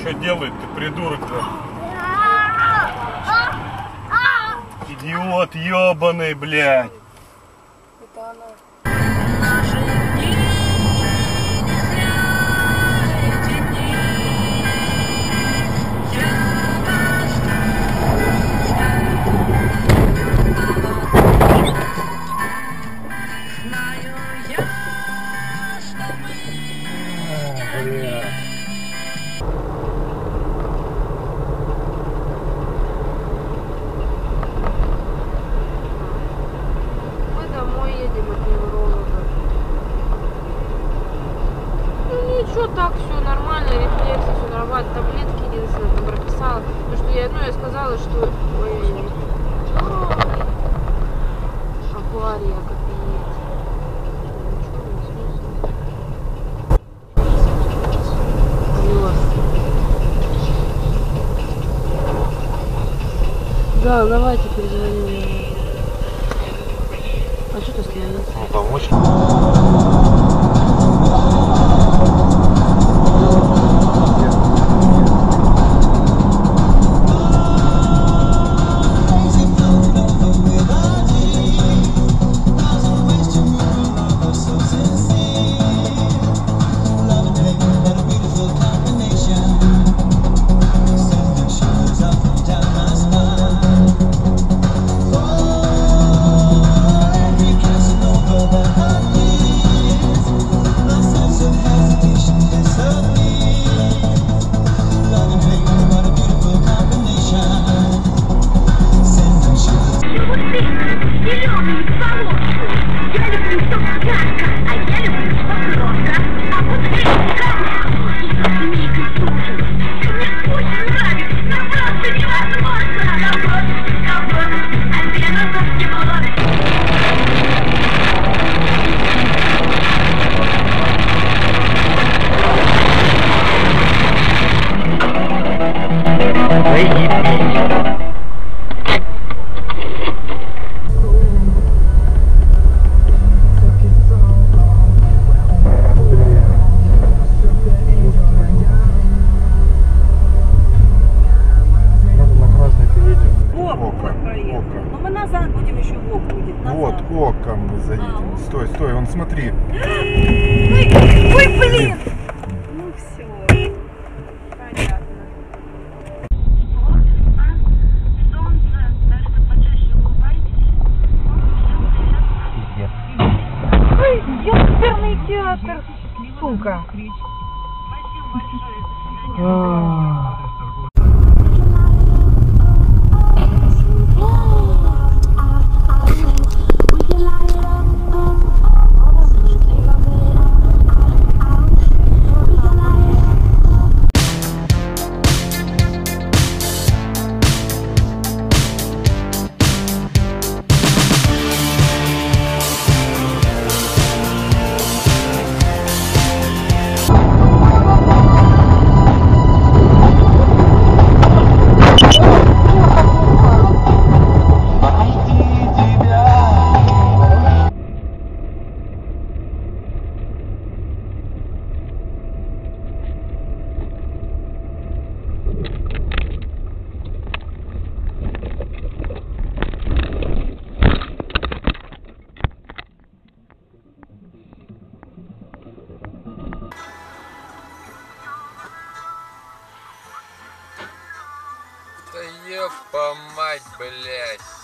Что делает ты, придурок-то? Идиот ебаный, блядь. Это она. Ничего, так все нормально, рефлексы, все нормально, таблетки единственное там прописала, потому что я сказала, что авария капец. Да, давайте перезвоним. А что ты остановился? Ну, помочь? Вот, Ока мы заедем. Стой, стой, вон смотри. Ой, блин! Ну все. Понятно. Ой, ёперный театр. Сука. Да еб по мать, блядь.